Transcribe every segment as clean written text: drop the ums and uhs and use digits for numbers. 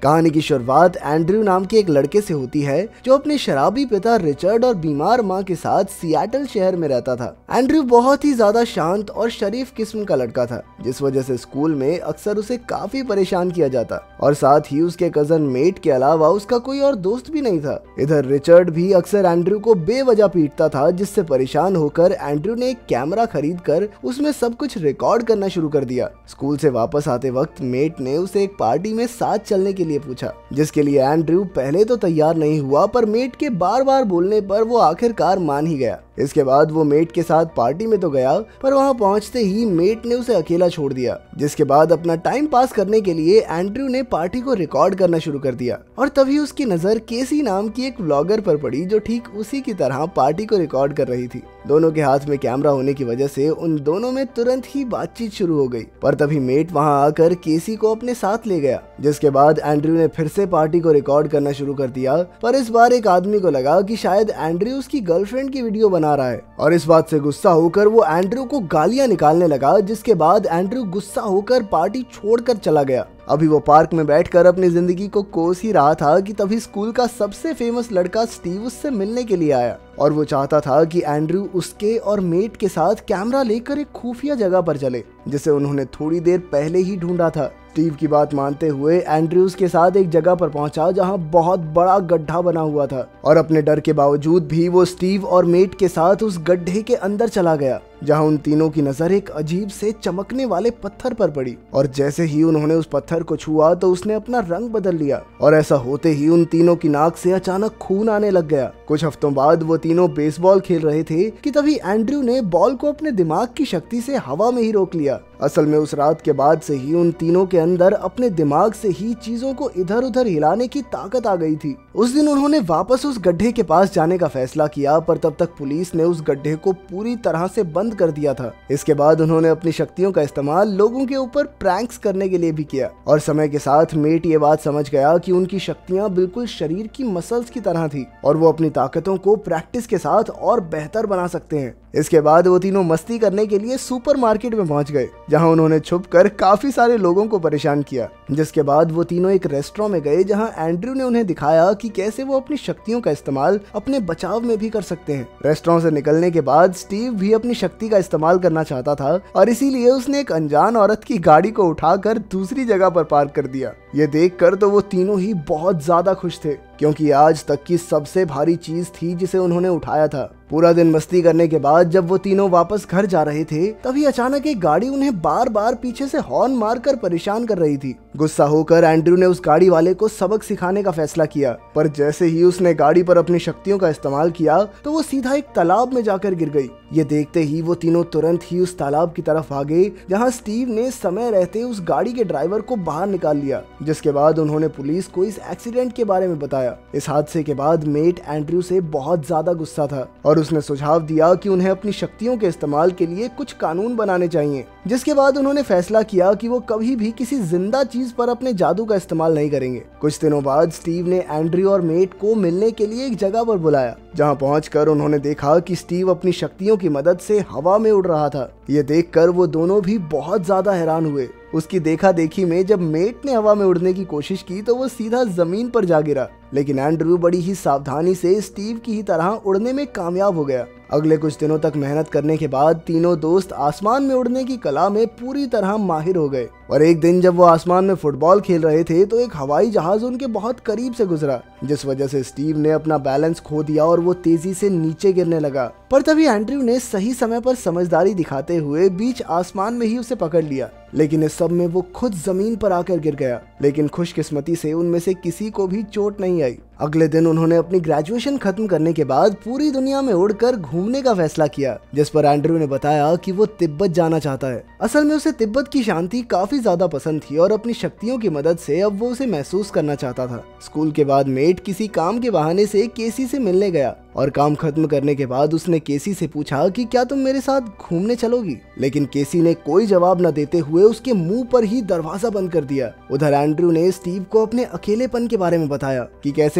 कहानी की शुरुआत एंड्रयू नाम के एक लड़के से होती है जो अपने शराबी पिता रिचर्ड और बीमार माँ के साथ सियाटल शहर में रहता था। एंड्रयू बहुत ही ज्यादा शांत और शरीफ किस्म का लड़का था, जिस वजह से स्कूल में अक्सर उसे काफी परेशान किया जाता और साथ ही उसके कजन मेट के अलावा उसका कोई और दोस्त भी नहीं था। इधर रिचर्ड भी अक्सर एंड्रयू को बेवजह पीटता था, जिससे परेशान होकर एंड्रयू ने एक कैमरा खरीद कर उसमें सब कुछ रिकॉर्ड करना शुरू कर दिया। स्कूल से वापस आते वक्त मेट ने उसे एक पार्टी में साथ चलने के लिए पूछा, जिसके लिए एंड्रयू पहले तो तैयार नहीं हुआ, पर मेट के बार बार बोलने पर वो आखिरकार मान ही गया। इसके बाद वो मेट के साथ पार्टी में तो गया, पर वहां पहुंचते ही मेट ने उसे अकेला छोड़ दिया। जिसके बाद अपना टाइम पास करने के लिए एंड्रयू ने पार्टी को रिकॉर्ड करना शुरू कर दिया और तभी उसकी नजर केसी नाम की एक व्लॉगर पर पड़ी, जो ठीक उसी की तरह पार्टी को रिकॉर्ड कर रही थी। दोनों के हाथ में कैमरा होने की वजह से उन दोनों में तुरंत ही बातचीत शुरू हो गई, पर तभी मेट वहां आकर केसी को अपने साथ ले गया। जिसके बाद एंड्रयू ने फिर से पार्टी को रिकॉर्ड करना शुरू कर दिया, पर इस बार एक आदमी को लगा कि शायद एंड्रयू उसकी गर्लफ्रेंड की वीडियो बना रहा है और इस बात से गुस्सा होकर वो एंड्रयू को गालियां निकालने लगा। जिसके बाद एंड्रयू गुस्सा होकर पार्टी छोड़कर चला गया। अभी वो पार्क में बैठकर अपनी जिंदगी को कोस ही रहा था कि तभी स्कूल का सबसे फेमस लड़का स्टीव उससे मिलने के लिए आया और वो चाहता था कि एंड्रयू उसके और मेट के साथ कैमरा लेकर एक खुफिया जगह पर चले, जिसे उन्होंने थोड़ी देर पहले ही ढूंढा था। स्टीव की बात मानते हुए एंड्रयूज के साथ एक जगह पर पहुंचा जहां बहुत बड़ा गड्ढा बना हुआ था और अपने डर के बावजूद भी वो स्टीव और मेट के साथ उस गड्ढे के अंदर चला गया, जहां उन तीनों की नजर एक अजीब से चमकने वाले पत्थर पर पड़ी और जैसे ही उन्होंने उस पत्थर को छुआ तो उसने अपना रंग बदल लिया और ऐसा होते ही उन तीनों की नाक से अचानक खून आने लग गया। कुछ हफ्तों बाद वो तीनों बेसबॉल खेल रहे थे कि तभी एंड्रयू ने बॉल को अपने दिमाग की शक्ति से हवा में ही रोक लिया। असल में उस रात के बाद से ही उन तीनों के अंदर अपने दिमाग से ही चीजों को इधर उधर हिलाने की ताकत आ गई थी। उस दिन उन्होंने वापस उस गड्ढे के पास जाने का फैसला किया, पर तब तक पुलिस ने उस गड्ढे को पूरी तरह से बंद कर दिया था। इसके बाद उन्होंने अपनी शक्तियों का इस्तेमाल लोगों के ऊपर प्रैंक्स करने के लिए भी किया और समय के साथ मेट ये बात समझ गया कि उनकी शक्तियां बिल्कुल शरीर की मसल्स की तरह थी और वो अपनी ताकतों को प्रैक्टिस के साथ और बेहतर बना सकते हैं। इसके बाद वो तीनों मस्ती करने के लिए सुपरमार्केट में पहुंच गए, जहां उन्होंने छुपकर काफी सारे लोगों को परेशान किया। जिसके बाद वो तीनों एक रेस्टोरेंट में गए, जहां एंड्रयू ने उन्हें दिखाया कि कैसे वो अपनी शक्तियों का इस्तेमाल अपने बचाव में भी कर सकते हैं। रेस्टोरेंट से निकलने के बाद स्टीव भी अपनी शक्ति का इस्तेमाल करना चाहता था और इसीलिए उसने एक अनजान औरत की गाड़ी को उठाकर दूसरी जगह पर पार्क कर दिया। ये देखकर तो वो तीनों ही बहुत ज्यादा खुश थे, क्योंकि आज तक की सबसे भारी चीज थी जिसे उन्होंने उठाया था। पूरा दिन मस्ती करने के बाद जब वो तीनों वापस घर जा रहे थे, तभी अचानक एक गाड़ी उन्हें बार बार पीछे से हॉर्न मारकर परेशान कर रही थी। गुस्सा होकर एंड्रयू ने उस गाड़ी वाले को सबक सिखाने का फैसला किया, पर जैसे ही उसने गाड़ी पर अपनी शक्तियों का इस्तेमाल किया तो वो सीधा एक तालाब में जाकर गिर गई। ये देखते ही वो तीनों तुरंत ही उस तालाब की तरफ भागे, जहाँ स्टीव ने समय रहते उस गाड़ी के ड्राइवर को बाहर निकाल लिया। जिसके बाद उन्होंने पुलिस को इस एक्सीडेंट के बारे में बताया। इस हादसे के बाद मेट एंड्रयू से बहुत ज्यादा गुस्सा था और उसने सुझाव दिया कि उन्हें अपनी शक्तियों के इस्तेमाल के लिए कुछ कानून बनाने चाहिए। जिसके बाद उन्होंने फैसला किया कि वो कभी भी किसी जिंदा चीज पर अपने जादू का इस्तेमाल नहीं करेंगे। कुछ दिनों बाद स्टीव ने एंड्रयू और मेट को मिलने के लिए एक जगह पर बुलाया, जहां पहुंचकर उन्होंने देखा कि स्टीव अपनी शक्तियों की मदद से हवा में उड़ रहा था। ये देखकर वो दोनों भी बहुत ज्यादा हैरान हुए। उसकी देखा देखी में जब मेट ने हवा में उड़ने की कोशिश की तो वो सीधा जमीन पर जा गिरा, लेकिन एंड्रयू बड़ी ही सावधानी से स्टीव की ही तरह उड़ने में कामयाब हो गया। अगले कुछ दिनों तक मेहनत करने के बाद तीनों दोस्त आसमान में उड़ने की कला में पूरी तरह माहिर हो गए और एक दिन जब वो आसमान में फुटबॉल खेल रहे थे तो एक हवाई जहाज उनके बहुत करीब से गुजरा, जिस वजह से स्टीव ने अपना बैलेंस खो दिया और वो तेजी से नीचे गिरने लगा। पर तभी एंड्रयू ने सही समय पर समझदारी दिखाते हुए बीच आसमान में ही उसे पकड़ लिया, लेकिन इस सब में वो खुद जमीन पर आकर गिर गया। लेकिन खुशकिस्मती से उनमें से किसी को भी चोट नहीं आई। अगले दिन उन्होंने अपनी ग्रेजुएशन खत्म करने के बाद पूरी दुनिया में उड़कर घूमने का फैसला किया, जिस पर एंड्रयू ने बताया कि वो तिब्बत जाना चाहता है। असल में उसे तिब्बत की शांति काफी ज्यादा पसंद थी और अपनी शक्तियों की मदद से अब वो उसे महसूस करना चाहता था। स्कूल के बाद मेट किसी काम के बहाने से केसी से मिलने गया और काम खत्म करने के बाद उसने केसी से पूछा कि क्या तुम मेरे साथ घूमने चलोगी, लेकिन केसी ने कोई जवाब न देते हुए उसके मुंह पर ही दरवाजा बंद कर दिया। उधर एंड्रयू ने स्टीव को अपने अकेलेपन के बारे में बताया कि कैसे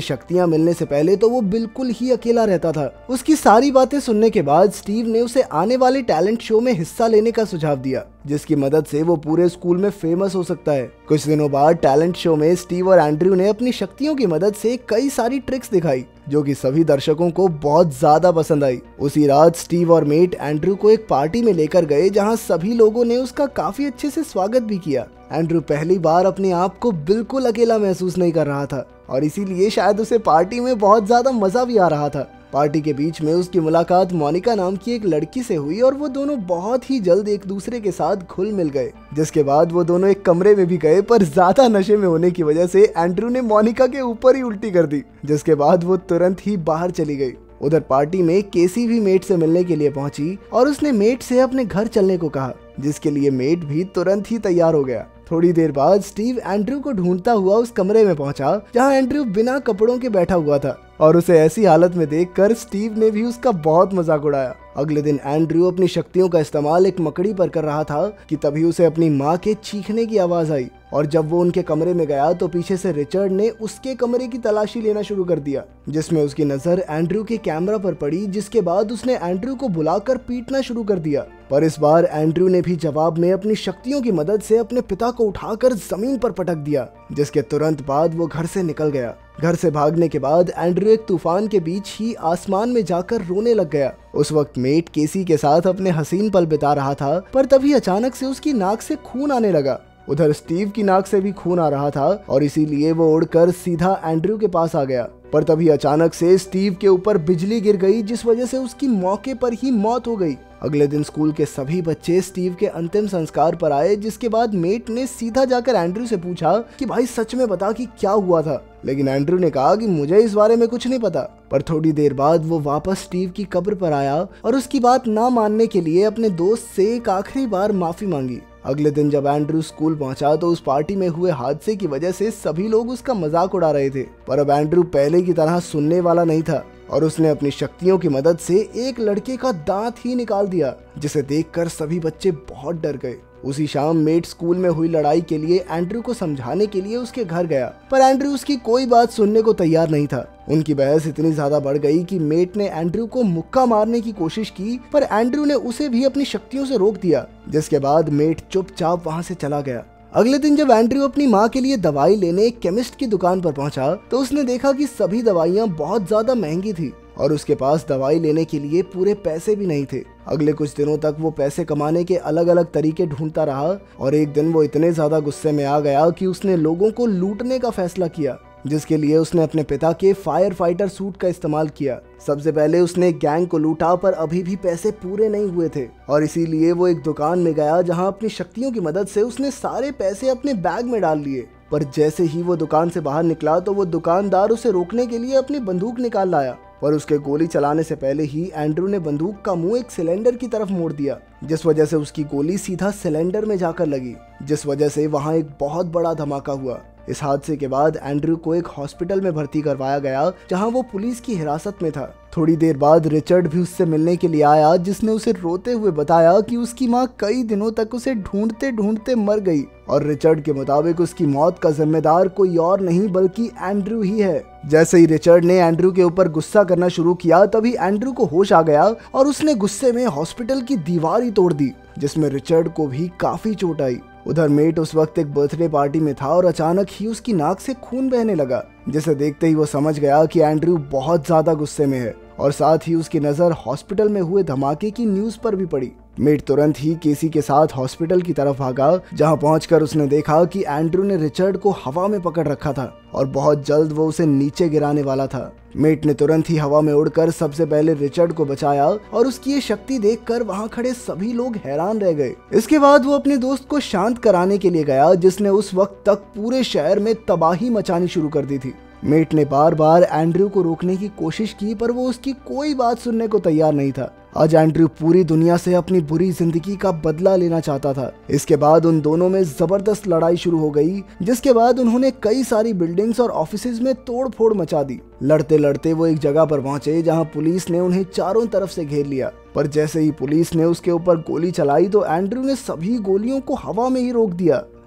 शक्तियां मिलने से पहले तो वो बिल्कुल ही अकेला रहता था। उसकी सारी बातें सुनने के बाद स्टीव ने उसे आने वाले टैलेंट शो में हिस्सा लेने का सुझाव दिया, जिसकी मदद से वो पूरे स्कूल में फेमस हो सकता है। कुछ दिनों बाद टैलेंट शो में स्टीव और एंड्रयू ने अपनी शक्तियों की मदद से कई सारी ट्रिक्स दिखाई, जो कि सभी दर्शकों को बहुत ज्यादा पसंद आई। उसी रात स्टीव और मेट एंड्रयू को एक पार्टी में लेकर गए, जहां सभी लोगों ने उसका काफी अच्छे से स्वागत भी किया। एंड्रयू पहली बार अपने आप को बिल्कुल अकेला महसूस नहीं कर रहा था और इसीलिए शायद उसे पार्टी में बहुत ज्यादा मजा भी आ रहा था। पार्टी के बीच में उसकी मुलाकात मोनिका नाम की एक लड़की से हुई और वो दोनों बहुत ही जल्द एक दूसरे के साथ घुल मिल गए, जिसके बाद वो दोनों एक कमरे में भी गए, पर ज्यादा नशे में होने की वजह से एंड्रयू ने मोनिका के ऊपर ही उल्टी कर दी, जिसके बाद वो तुरंत ही बाहर चली गई। उधर पार्टी में केसी भी मेट से मिलने के लिए पहुंची और उसने मेट से अपने घर चलने को कहा, जिसके लिए मेट भी तुरंत ही तैयार हो गया। थोड़ी देर बाद स्टीव एंड्रयू को ढूंढता हुआ उस कमरे में पहुंचा जहां एंड्रयू बिना कपड़ों के बैठा हुआ था और उसे ऐसी हालत में देखकर स्टीव ने भी उसका बहुत मजाक उड़ाया। अगले दिन एंड्रयू अपनी शक्तियों का इस्तेमाल एक मकड़ी पर कर रहा था कि तभी उसे अपनी माँ के चीखने की आवाज आई और जब वो उनके कमरे में गया तो पीछे से रिचर्ड ने उसके कमरे की तलाशी लेना शुरू कर दिया, जिसमें उसकी नजर एंड्रयू के कैमरा पर पड़ी, जिसके बाद उसने एंड्रयू को बुलाकर पीटना शुरू कर दिया। पर इस बार एंड्रयू ने भी जवाब में अपनी शक्तियों की मदद से अपने पिता को उठाकर जमीन पर पटक दिया, जिसके तुरंत बाद वो घर से निकल गया। घर से भागने के बाद एंड्रयू एक तूफान के बीच ही आसमान में जाकर रोने लग गया। उस वक्त मेट केसी के साथ अपने हसीन पल बिता रहा था, पर तभी अचानक से उसकी नाक से खून आने लगा। उधर स्टीव की नाक से भी खून आ रहा था और इसीलिए वो उड़कर सीधा एंड्रयू के पास आ गया, पर तभी अचानक से स्टीव के ऊपर बिजली गिर गई, जिस वजह से उसकी मौके पर ही मौत हो गई। अगले दिन स्कूल के सभी बच्चे स्टीव के अंतिम संस्कार पर आए, जिसके बाद मेट ने सीधा जाकर एंड्रयू से पूछा कि भाई सच में बता कि क्या हुआ था, लेकिन एंड्रयू ने कहा कि मुझे इस बारे में कुछ नहीं पता। पर थोड़ी देर बाद वो वापस स्टीव की कब्र पर आया और उसकी बात ना मानने के लिए अपने दोस्त से एक आखिरी बार माफी मांगी। अगले दिन जब एंड्रयू स्कूल पहुंचा तो उस पार्टी में हुए हादसे की वजह से सभी लोग उसका मजाक उड़ा रहे थे, पर अब एंड्रयू पहले की तरह सुनने वाला नहीं था और उसने अपनी शक्तियों की मदद से एक लड़के का दांत ही निकाल दिया, जिसे देखकर सभी बच्चे बहुत डर गए। उसी शाम मेट स्कूल में हुई लड़ाई के लिए एंड्रयू को समझाने के लिए उसके घर गया, पर एंड्रयू उसकी कोई बात सुनने को तैयार नहीं था। उनकी बहस इतनी ज्यादा बढ़ गई कि मेट ने एंड्रयू को मुक्का मारने की कोशिश की, पर एंड्रयू ने उसे भी अपनी शक्तियों से रोक दिया, जिसके बाद मेट चुपचाप वहां से चला गया। अगले दिन जब एंड्रयू अपनी माँ के लिए दवाई लेने एक केमिस्ट की दुकान पर पहुंचा तो उसने देखा कि सभी दवाइयाँ बहुत ज्यादा महंगी थी और उसके पास दवाई लेने के लिए पूरे पैसे भी नहीं थे। अगले कुछ दिनों तक वो पैसे कमाने के अलग अलग तरीके ढूंढता रहा और एक दिन वो इतने ज्यादा गुस्से में आ गया कि उसने लोगों को लूटने का फैसला किया, जिसके लिए उसने अपने पिता के फायर फाइटर सूट का इस्तेमाल किया। सबसे पहले उसने गैंग को लूटा, पर अभी भी पैसे पूरे नहीं हुए थे और इसीलिए वो एक दुकान में गया जहां अपनी शक्तियों की मदद से उसने सारे पैसे अपने बैग में डाल लिए। पर जैसे ही वो दुकान से बाहर निकला तो वो दुकानदार उसे रोकने के लिए अपनी बंदूक निकाल लाया, पर उसके गोली चलाने से पहले ही एंड्रयू ने बंदूक का मुंह एक सिलेंडर की तरफ मोड़ दिया, जिस वजह से उसकी गोली सीधा सिलेंडर में जाकर लगी, जिस वजह से वहां एक बहुत बड़ा धमाका हुआ। इस हादसे के बाद एंड्रयू को एक हॉस्पिटल में भर्ती करवाया गया जहां वो पुलिस की हिरासत में था। थोड़ी देर बाद रिचर्ड भी उससे मिलने के लिए आया, जिसने उसे रोते हुए बताया कि उसकी माँ कई दिनों तक उसे ढूंढते ढूंढते मर गई और रिचर्ड के मुताबिक उसकी मौत का जिम्मेदार कोई और नहीं बल्कि एंड्रयू ही है। जैसे ही रिचर्ड ने एंड्रयू के ऊपर गुस्सा करना शुरू किया तभी एंड्रयू को होश आ गया और उसने गुस्से में हॉस्पिटल की दीवार ही तोड़ दी, जिसमें रिचर्ड को भी काफी चोट आई। उधर मेट उस वक्त एक बर्थडे पार्टी में था और अचानक ही उसकी नाक से खून बहने लगा, जिसे देखते ही वो समझ गया कि एंड्रयू बहुत ज्यादा गुस्से में है और साथ ही उसकी नजर हॉस्पिटल में हुए धमाके की न्यूज पर भी पड़ी। मेट तुरंत ही केसी के साथ हॉस्पिटल की तरफ भागा, जहां पहुंचकर उसने देखा कि एंड्रयू ने रिचर्ड को हवा में पकड़ रखा था और बहुत जल्द वो उसे नीचे गिराने वाला था। मेट ने तुरंत ही हवा में उड़कर सबसे पहले रिचर्ड को बचाया और उसकी ये शक्ति देखकर वहां खड़े सभी लोग हैरान रह गए। इसके बाद वो अपने दोस्त को शांत कराने के लिए गया, जिसने उस वक्त तक पूरे शहर में तबाही मचानी शुरू कर दी थी। मेट ने बार बार एंड्रयू को रोकने की कोशिश की, पर वो उसकी कोई बात सुनने को तैयार नहीं था। आज एंड्रयू पूरी दुनिया से अपनी बुरी जिंदगी का बदला लेना चाहता था। इसके बाद उन दोनों में जबरदस्त लड़ाई शुरू हो गई, जिसके बाद उन्होंने कई सारी बिल्डिंग्स और ऑफिसेज में तोड़ फोड़ मचा दी। लड़ते लड़ते वो एक जगह पर पहुंचे जहां पुलिस ने उन्हें चारों तरफ से घेर लिया, पर जैसे ही पुलिस ने उसके ऊपर गोली चलाई तो एंड्रयू ने सभी गोलियों को हवा में ही रोक दिया।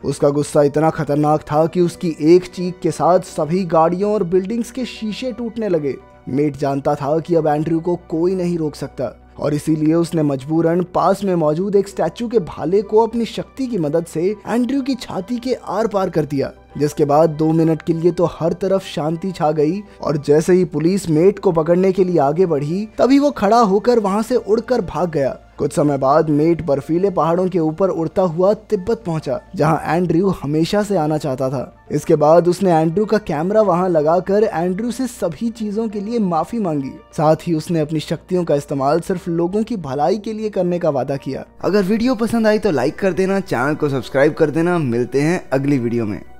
उसका गुस्सा इतना खतरनाक था कि उसकी एक चीख के साथ सभी गाड़ियों और बिल्डिंग्स के शीशे टूटने लगे। मेट जानता था कि अब एंड्रयू को कोई नहीं रोक सकता और इसीलिए उसने मजबूरन पास में मौजूद एक स्टैचू के भाले को अपनी शक्ति की मदद से एंड्रयू की छाती के आर पार कर दिया, जिसके बाद 2 मिनट के लिए तो हर तरफ शांति छा गई। और जैसे ही पुलिस मेट को पकड़ने के लिए आगे बढ़ी तभी वो खड़ा होकर वहां से उड़कर भाग गया। कुछ समय बाद मेट बर्फीले पहाड़ों के ऊपर उड़ता हुआ तिब्बत पहुंचा, जहां एंड्रयू हमेशा से आना चाहता था। इसके बाद उसने एंड्रयू का कैमरा वहां लगाकर एंड्रयू से सभी चीजों के लिए माफी मांगी। साथ ही उसने अपनी शक्तियों का इस्तेमाल सिर्फ लोगों की भलाई के लिए करने का वादा किया। अगर वीडियो पसंद आई तो लाइक कर देना, चैनल को सब्सक्राइब कर देना। मिलते हैं अगली वीडियो में।